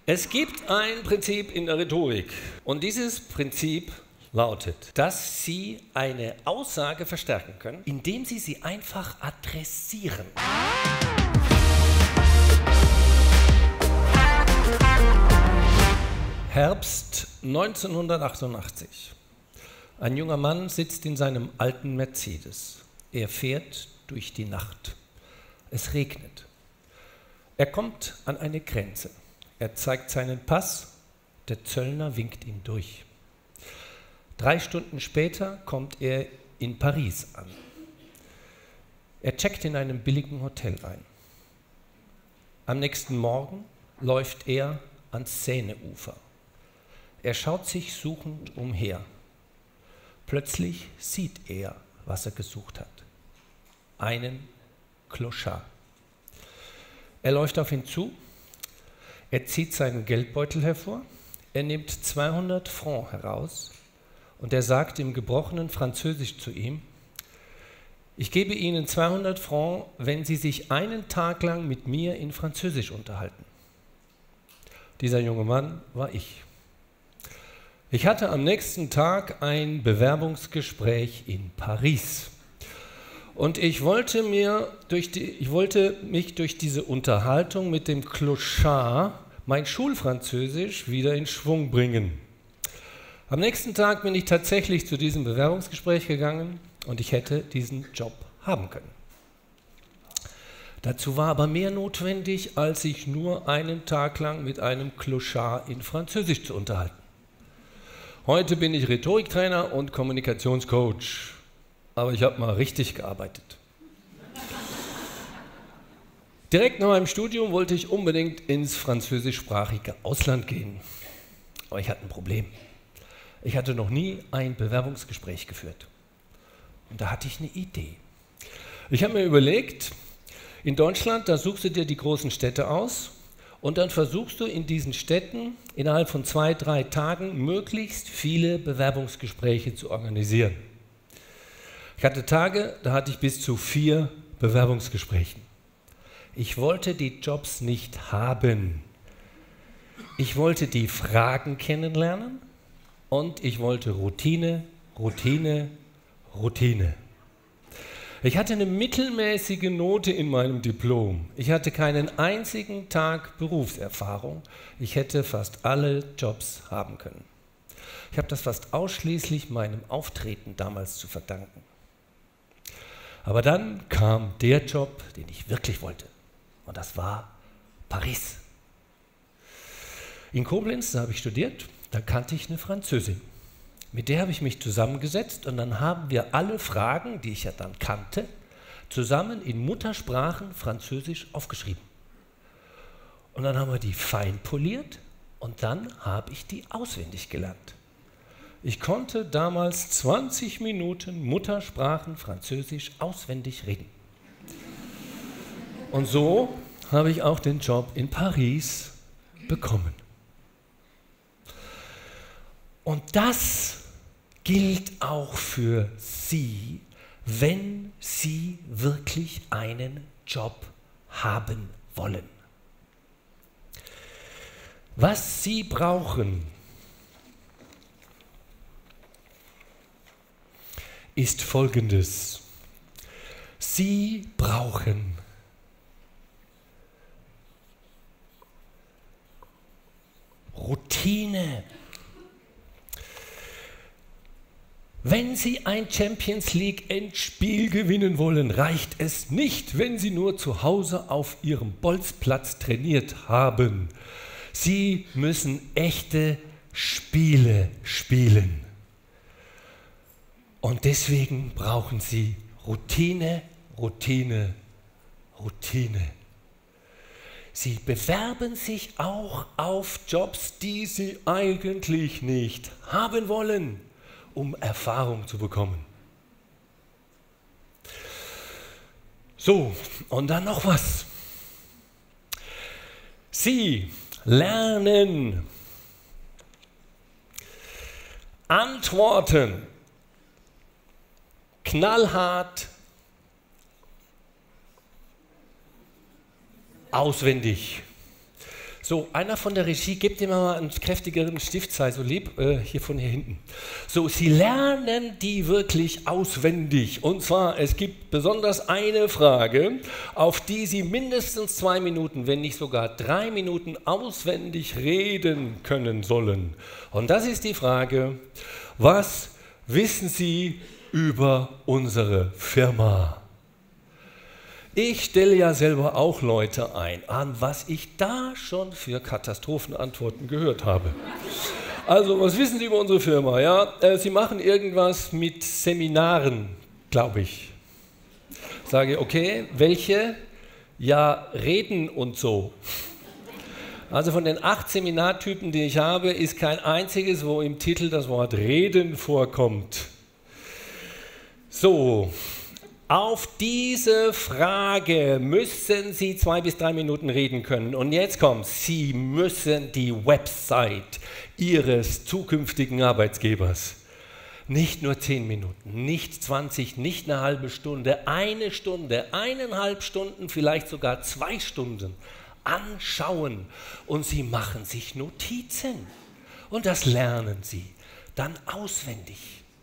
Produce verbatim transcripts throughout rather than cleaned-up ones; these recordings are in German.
Es gibt ein Prinzip in der Rhetorik und dieses Prinzip lautet, dass Sie eine Aussage verstärken können, indem Sie sie einfach adressieren. Herbst neunzehnhundertachtundachtzig. Ein junger Mann sitzt in seinem alten Mercedes. Er fährt durch die Nacht. Es regnet. Er kommt an eine Grenze. Er zeigt seinen Pass. Der Zöllner winkt ihn durch. Drei Stunden später kommt er in Paris an. Er checkt in einem billigen Hotel ein. Am nächsten Morgen läuft er ans Seineufer. Er schaut sich suchend umher. Plötzlich sieht er, was er gesucht hat. Einen Clochard. Er läuft auf ihn zu. Er zieht seinen Geldbeutel hervor. Er nimmt zweihundert Francs heraus und er sagt im gebrochenen Französisch zu ihm: Ich gebe Ihnen zweihundert Francs, wenn Sie sich einen Tag lang mit mir in Französisch unterhalten. Dieser junge Mann war ich. Ich hatte am nächsten Tag ein Bewerbungsgespräch in Paris. Und ich wollte, mir durch die, ich wollte mich durch diese Unterhaltung mit dem Clochard mein Schulfranzösisch wieder in Schwung bringen. Am nächsten Tag bin ich tatsächlich zu diesem Bewerbungsgespräch gegangen und ich hätte diesen Job haben können. Dazu war aber mehr notwendig, als sich nur einen Tag lang mit einem Clochard in Französisch zu unterhalten. Heute bin ich Rhetoriktrainer und Kommunikationscoach, aber ich habe mal richtig gearbeitet. Direkt nach meinem Studium wollte ich unbedingt ins französischsprachige Ausland gehen, aber ich hatte ein Problem. Ich hatte noch nie ein Bewerbungsgespräch geführt und da hatte ich eine Idee. Ich habe mir überlegt, in Deutschland, da suchst du dir die großen Städte aus und dann versuchst du in diesen Städten innerhalb von zwei, drei Tagen möglichst viele Bewerbungsgespräche zu organisieren. Ich hatte Tage, da hatte ich bis zu vier Bewerbungsgespräche. Ich wollte die Jobs nicht haben. Ich wollte die Fragen kennenlernen und ich wollte Routine, Routine, Routine. Ich hatte eine mittelmäßige Note in meinem Diplom. Ich hatte keinen einzigen Tag Berufserfahrung. Ich hätte fast alle Jobs haben können. Ich habe das fast ausschließlich meinem Auftreten damals zu verdanken. Aber dann kam der Job, den ich wirklich wollte. Und das war Paris. In Koblenz, da habe ich studiert, da kannte ich eine Französin. Mit der habe ich mich zusammengesetzt und dann haben wir alle Fragen, die ich ja dann kannte, zusammen in Muttersprachen Französisch aufgeschrieben. Und dann haben wir die fein poliert und dann habe ich die auswendig gelernt. Ich konnte damals zwanzig Minuten Muttersprachen Französisch auswendig reden. Und so habe ich auch den Job in Paris bekommen. Und das gilt auch für Sie, wenn Sie wirklich einen Job haben wollen. Was Sie brauchen, ist Folgendes. Sie brauchen Routine. Wenn Sie ein Champions League Endspiel gewinnen wollen, reicht es nicht, wenn Sie nur zu Hause auf Ihrem Bolzplatz trainiert haben. Sie müssen echte Spiele spielen. Und deswegen brauchen Sie Routine, Routine, Routine. Sie bewerben sich auch auf Jobs, die Sie eigentlich nicht haben wollen, um Erfahrung zu bekommen. So, und dann noch was. Sie lernen Antworten knallhart auswendig. So, einer von der Regie, gebt ihm mal einen kräftigeren Stift, sei so lieb, äh, hier von hier hinten. So, Sie lernen die wirklich auswendig. Und zwar, es gibt besonders eine Frage, auf die Sie mindestens zwei Minuten, wenn nicht sogar drei Minuten auswendig reden können sollen. Und das ist die Frage, was wissen Sie über unsere Firma? Ich stelle ja selber auch Leute ein, an was ich da schon für Katastrophenantworten gehört habe. Also, was wissen Sie über unsere Firma? Ja, äh, Sie machen irgendwas mit Seminaren, glaube ich. Sage, okay, welche? Ja, Reden und so. Also von den acht Seminartypen, die ich habe, ist kein einziges, wo im Titel das Wort Reden vorkommt. So. Auf diese Frage müssen Sie zwei bis drei Minuten reden können. Und jetzt kommt, Sie müssen die Website Ihres zukünftigen Arbeitgebers nicht nur zehn Minuten, nicht zwanzig, nicht eine halbe Stunde, eine Stunde, eineinhalb Stunden, vielleicht sogar zwei Stunden anschauen. Und Sie machen sich Notizen. Und das lernen Sie dann auswendig.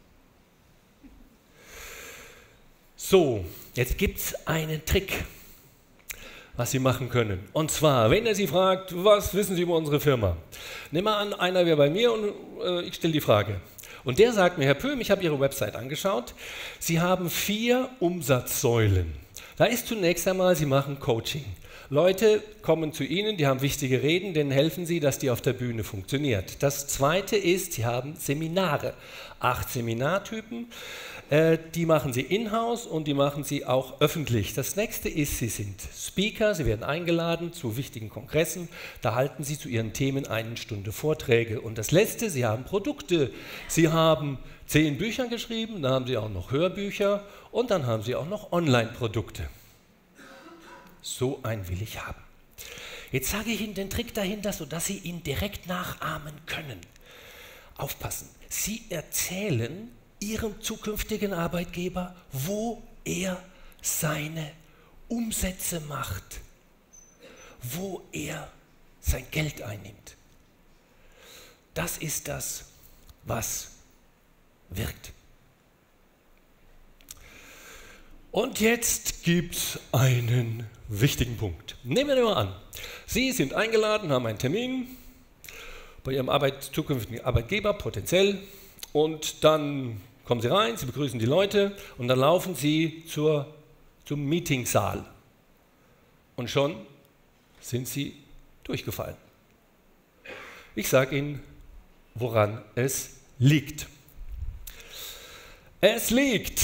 So, jetzt gibt es einen Trick, was Sie machen können. Und zwar, wenn er Sie fragt, was wissen Sie über unsere Firma? Nehmen wir an, einer wäre bei mir und äh, ich stelle die Frage. Und der sagt mir, Herr Pöhm, ich habe Ihre Website angeschaut. Sie haben vier Umsatzsäulen. Da ist zunächst einmal, Sie machen Coaching. Leute kommen zu Ihnen, die haben wichtige Reden, denen helfen Sie, dass die auf der Bühne funktioniert. Das Zweite ist, Sie haben Seminare. Acht Seminartypen. Die machen Sie in-house und die machen Sie auch öffentlich. Das nächste ist, Sie sind Speaker, Sie werden eingeladen zu wichtigen Kongressen, da halten Sie zu Ihren Themen eine Stunde Vorträge. Und das letzte, Sie haben Produkte. Sie haben zehn Bücher geschrieben, dann haben Sie auch noch Hörbücher und dann haben Sie auch noch Online-Produkte. So einen will ich haben. Jetzt sage ich Ihnen den Trick dahinter, sodass Sie ihn direkt nachahmen können. Aufpassen, Sie erzählen Ihrem zukünftigen Arbeitgeber, wo er seine Umsätze macht, wo er sein Geld einnimmt. Das ist das, was wirkt. Und jetzt gibt es einen wichtigen Punkt. Nehmen wir mal an, Sie sind eingeladen, haben einen Termin bei Ihrem Arbeit, zukünftigen Arbeitgeber, potenziell, und dann kommen Sie rein, Sie begrüßen die Leute und dann laufen Sie zur, zum Meetingsaal. Und schon sind Sie durchgefallen. Ich sage Ihnen, woran es liegt. Es liegt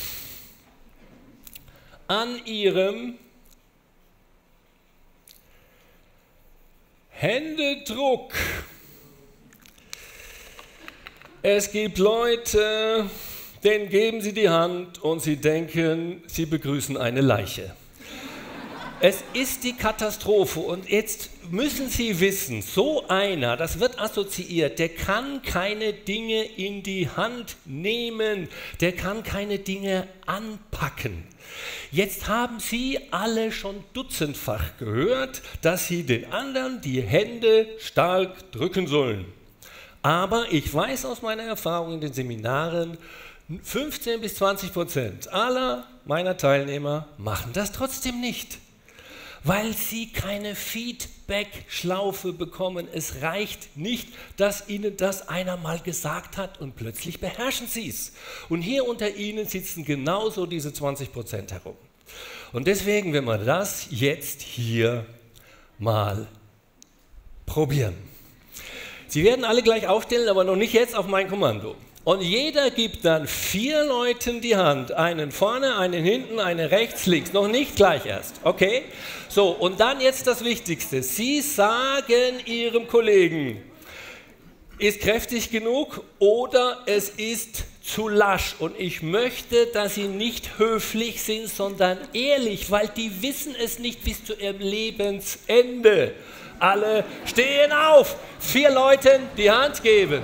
an Ihrem Händedruck. Es gibt Leute, denen geben Sie die Hand und sie denken, sie begrüßen eine Leiche. Es ist die Katastrophe und jetzt müssen Sie wissen, so einer, das wird assoziiert, der kann keine Dinge in die Hand nehmen, der kann keine Dinge anpacken. Jetzt haben Sie alle schon dutzendfach gehört, dass Sie den anderen die Hände stark drücken sollen. Aber ich weiß aus meiner Erfahrung in den Seminaren, fünfzehn bis zwanzig Prozent aller meiner Teilnehmer machen das trotzdem nicht, weil sie keine Feedback-Schlaufe bekommen. Es reicht nicht, dass ihnen das einer mal gesagt hat und plötzlich beherrschen sie es. Und hier unter Ihnen sitzen genauso diese zwanzig Prozent herum. Und deswegen werden wir das jetzt hier mal probieren. Sie werden alle gleich aufstellen, aber noch nicht jetzt auf mein Kommando. Und jeder gibt dann vier Leuten die Hand, einen vorne, einen hinten, einen rechts, links, noch nicht gleich erst, okay? So, und dann jetzt das Wichtigste. Sie sagen Ihrem Kollegen, ist kräftig genug oder es ist zu lasch. Und ich möchte, dass Sie nicht höflich sind, sondern ehrlich, weil die wissen es nicht bis zu ihrem Lebensende. Alle stehen auf, vier Leuten die Hand geben.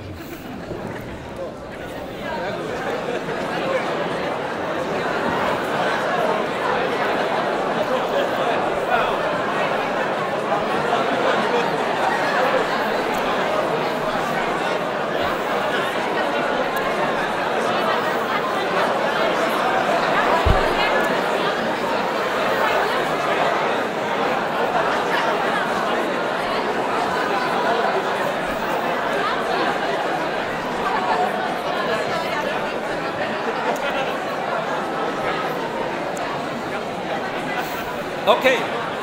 Okay.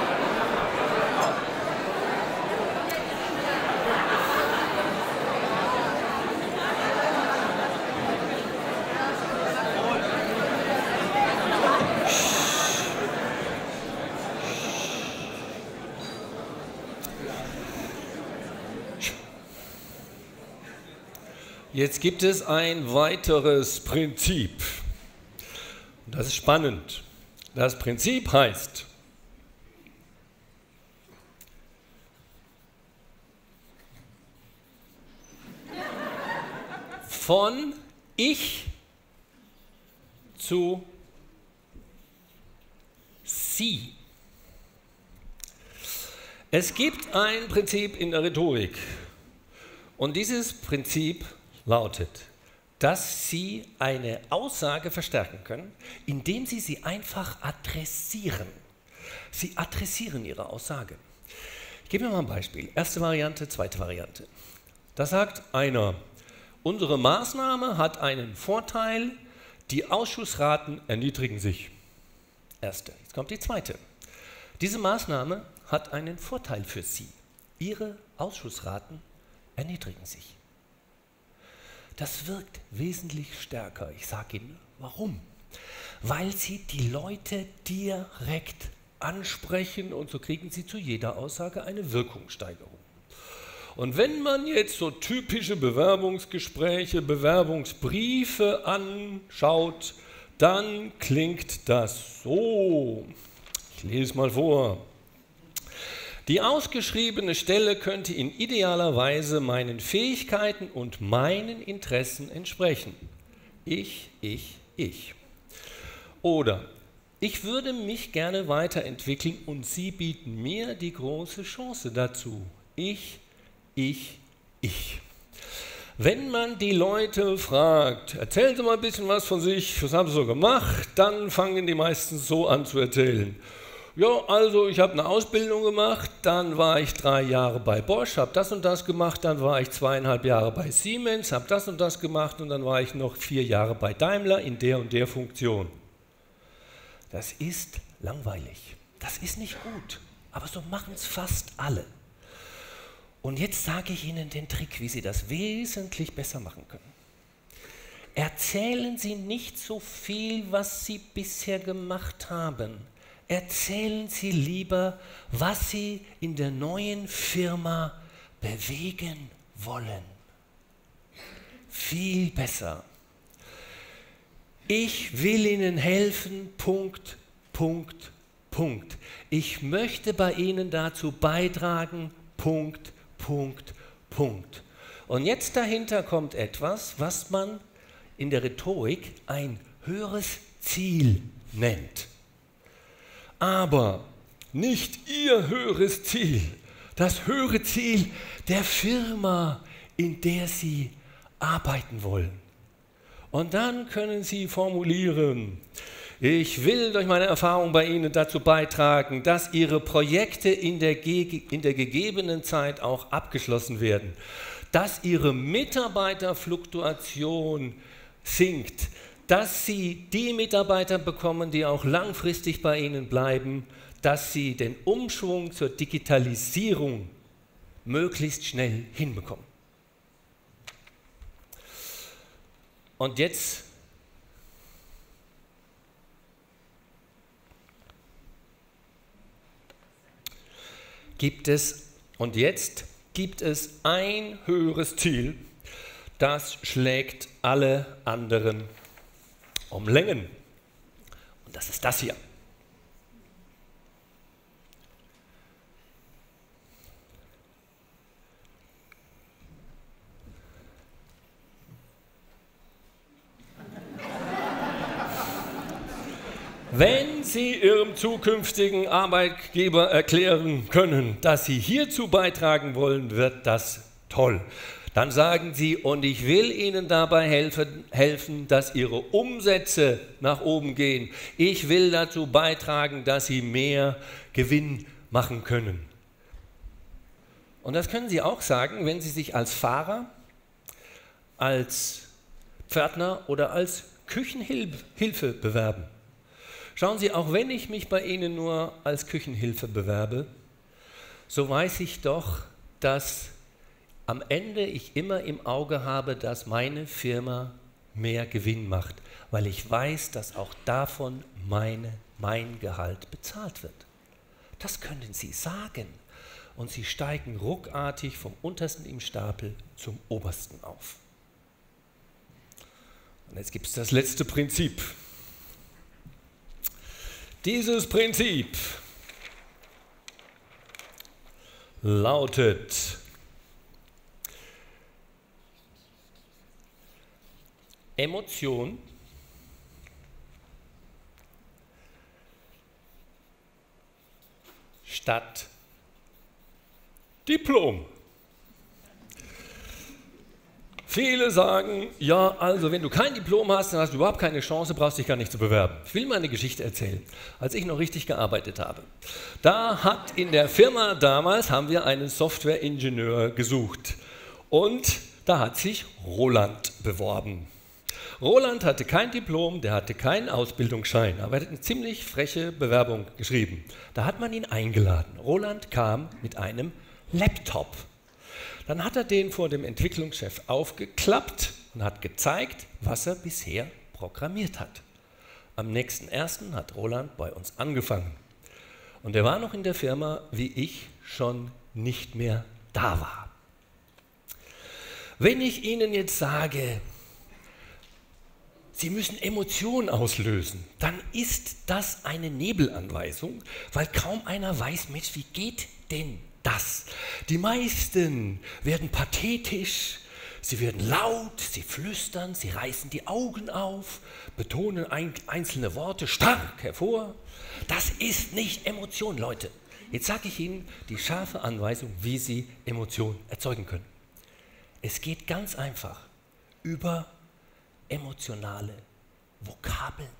Jetzt gibt es ein weiteres Prinzip. Das ist spannend. Das Prinzip heißt, von ich zu sie. Es gibt ein Prinzip in der Rhetorik und dieses Prinzip lautet, dass Sie eine Aussage verstärken können, indem Sie sie einfach adressieren. Sie adressieren Ihre Aussage. Ich gebe mir mal ein Beispiel. Erste Variante, zweite Variante. Da sagt einer, unsere Maßnahme hat einen Vorteil, die Ausschussraten erniedrigen sich. Erste. Jetzt kommt die zweite. Diese Maßnahme hat einen Vorteil für Sie. Ihre Ausschussraten erniedrigen sich. Das wirkt wesentlich stärker. Ich sage Ihnen, warum? Weil Sie die Leute direkt ansprechen und so kriegen Sie zu jeder Aussage eine Wirkungssteigerung. Und wenn man jetzt so typische Bewerbungsgespräche, Bewerbungsbriefe anschaut, dann klingt das so. Ich lese mal vor. Die ausgeschriebene Stelle könnte in idealer Weise meinen Fähigkeiten und meinen Interessen entsprechen. Ich, ich, ich. Oder ich würde mich gerne weiterentwickeln und Sie bieten mir die große Chance dazu. Ich, ich, ich. Wenn man die Leute fragt, erzählen Sie mal ein bisschen was von sich, was haben Sie so gemacht, dann fangen die meisten so an zu erzählen. Ja, also ich habe eine Ausbildung gemacht, dann war ich drei Jahre bei Bosch, habe das und das gemacht, dann war ich zweieinhalb Jahre bei Siemens, habe das und das gemacht und dann war ich noch vier Jahre bei Daimler in der und der Funktion. Das ist langweilig, das ist nicht gut, aber so machen es fast alle. Und jetzt sage ich Ihnen den Trick, wie Sie das wesentlich besser machen können. Erzählen Sie nicht so viel, was Sie bisher gemacht haben. Erzählen Sie lieber, was Sie in der neuen Firma bewegen wollen. Viel besser. Ich will Ihnen helfen, Punkt, Punkt, Punkt. Ich möchte bei Ihnen dazu beitragen, Punkt, Punkt, Punkt. Und jetzt dahinter kommt etwas, was man in der Rhetorik ein höheres Ziel nennt. Aber nicht Ihr höheres Ziel, das höhere Ziel der Firma, in der Sie arbeiten wollen. Und dann können Sie formulieren, ich will durch meine Erfahrung bei Ihnen dazu beitragen, dass Ihre Projekte in der, in der gegebenen Zeit auch abgeschlossen werden, dass Ihre Mitarbeiterfluktuation sinkt, dass Sie die Mitarbeiter bekommen, die auch langfristig bei Ihnen bleiben, dass Sie den Umschwung zur Digitalisierung möglichst schnell hinbekommen. Und jetzt gibt es, und jetzt gibt es ein höheres Ziel, das schlägt alle anderen um Längen. Und das ist das hier. Wenn Sie Ihrem zukünftigen Arbeitgeber erklären können, dass Sie hierzu beitragen wollen, wird das toll. Dann sagen Sie, und ich will Ihnen dabei helfen, helfen, dass Ihre Umsätze nach oben gehen. Ich will dazu beitragen, dass Sie mehr Gewinn machen können. Und das können Sie auch sagen, wenn Sie sich als Fahrer, als Pförtner oder als Küchenhilfe bewerben. Schauen Sie, auch wenn ich mich bei Ihnen nur als Küchenhilfe bewerbe, so weiß ich doch, dass am Ende ich immer im Auge habe, dass meine Firma mehr Gewinn macht, weil ich weiß, dass auch davon meine, mein Gehalt bezahlt wird. Das können Sie sagen und Sie steigen ruckartig vom Untersten im Stapel zum Obersten auf. Und jetzt gibt es das letzte Prinzip. Dieses Prinzip lautet: Emotion statt Diplom. Viele sagen, ja, also wenn du kein Diplom hast, dann hast du überhaupt keine Chance, brauchst dich gar nicht zu bewerben. Ich will mal eine Geschichte erzählen, als ich noch richtig gearbeitet habe. Da hat in der Firma damals, haben wir einen Softwareingenieur gesucht und da hat sich Roland beworben. Roland hatte kein Diplom, der hatte keinen Ausbildungsschein, aber er hat eine ziemlich freche Bewerbung geschrieben. Da hat man ihn eingeladen. Roland kam mit einem Laptop. Dann hat er den vor dem Entwicklungschef aufgeklappt und hat gezeigt, was er bisher programmiert hat. Am nächsten ersten hat Roland bei uns angefangen. Und er war noch in der Firma, wie ich schon nicht mehr da war. Wenn ich Ihnen jetzt sage, Sie müssen Emotionen auslösen, dann ist das eine Nebelanweisung, weil kaum einer weiß, Mensch, wie geht denn das? Die meisten werden pathetisch, sie werden laut, sie flüstern, sie reißen die Augen auf, betonen ein, einzelne Worte stark hervor. Das ist nicht Emotion, Leute. Jetzt sage ich Ihnen die scharfe Anweisung, wie Sie Emotionen erzeugen können. Es geht ganz einfach über emotionale Vokabeln.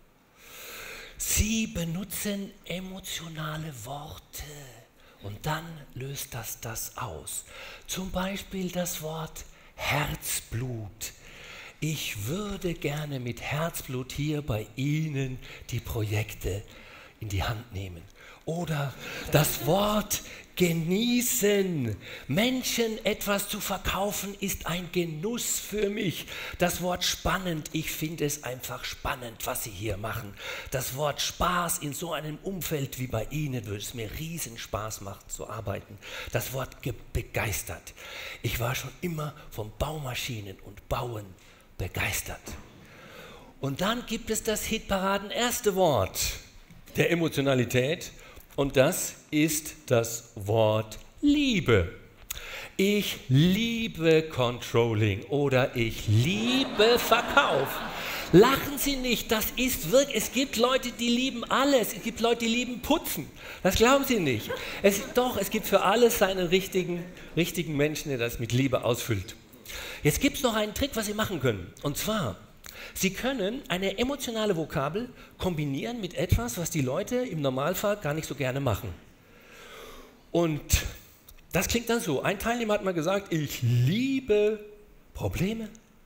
Sie benutzen emotionale Worte. Und dann löst das das aus. Zum Beispiel das Wort Herzblut. Ich würde gerne mit Herzblut hier bei Ihnen die Projekte in die Hand nehmen. Oder das Wort genießen. Menschen etwas zu verkaufen ist ein Genuss für mich. Das Wort spannend, ich finde es einfach spannend, was Sie hier machen. Das Wort Spaß in so einem Umfeld wie bei Ihnen würde es mir riesen Spaß machen zu arbeiten. Das Wort begeistert. Ich war schon immer von Baumaschinen und Bauen begeistert. Und dann gibt es das Hitparaden erste Wort der Emotionalität. Und das ist das Wort Liebe. Ich liebe Controlling oder ich liebe Verkauf. Lachen Sie nicht, das ist wirklich, es gibt Leute, die lieben alles. Es gibt Leute, die lieben Putzen. Das glauben Sie nicht. Es, doch, es gibt für alles seinen richtigen, richtigen Menschen, der das mit Liebe ausfüllt. Jetzt gibt es noch einen Trick, was Sie machen können. Und zwar, Sie können eine emotionale Vokabel kombinieren mit etwas, was die Leute im Normalfall gar nicht so gerne machen. Und das klingt dann so. Ein Teilnehmer hat mal gesagt, ich liebe Probleme.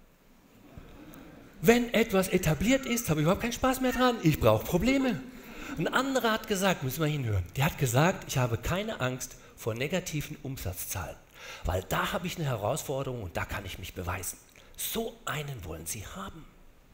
Wenn etwas etabliert ist, habe ich überhaupt keinen Spaß mehr dran. Ich brauche Probleme. Ein anderer hat gesagt, müssen wir hinhören, der hat gesagt, ich habe keine Angst vor negativen Umsatzzahlen, weil da habe ich eine Herausforderung und da kann ich mich beweisen. So einen wollen Sie haben.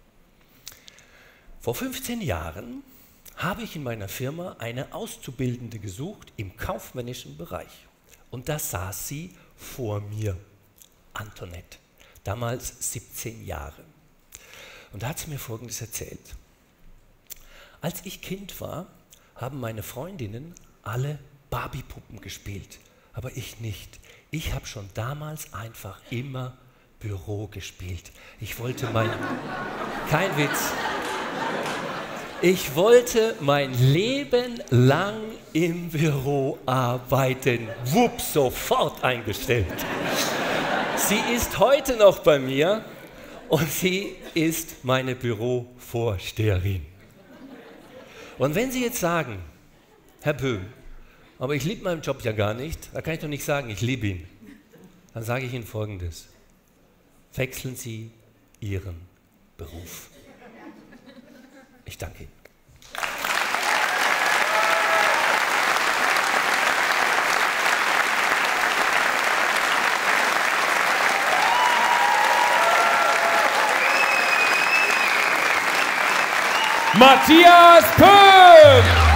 Vor fünfzehn Jahren habe ich in meiner Firma eine Auszubildende gesucht im kaufmännischen Bereich. Und da saß sie vor mir, Antoinette, damals siebzehn Jahre. Und da hat sie mir Folgendes erzählt. Als ich Kind war, haben meine Freundinnen alle Barbie-Puppen gespielt, aber ich nicht. Ich habe schon damals einfach immer Büro gespielt. Ich wollte mein... Kein Witz. Ich wollte mein Leben lang im Büro arbeiten. Wupp, sofort eingestellt. Sie ist heute noch bei mir und sie ist meine Bürovorsteherin. Und wenn Sie jetzt sagen, Herr Böhm, aber ich liebe meinen Job ja gar nicht, da kann ich doch nicht sagen, ich liebe ihn. Dann sage ich Ihnen Folgendes. Wechseln Sie Ihren Beruf. Ich danke Ihnen. Matthias Pöhm.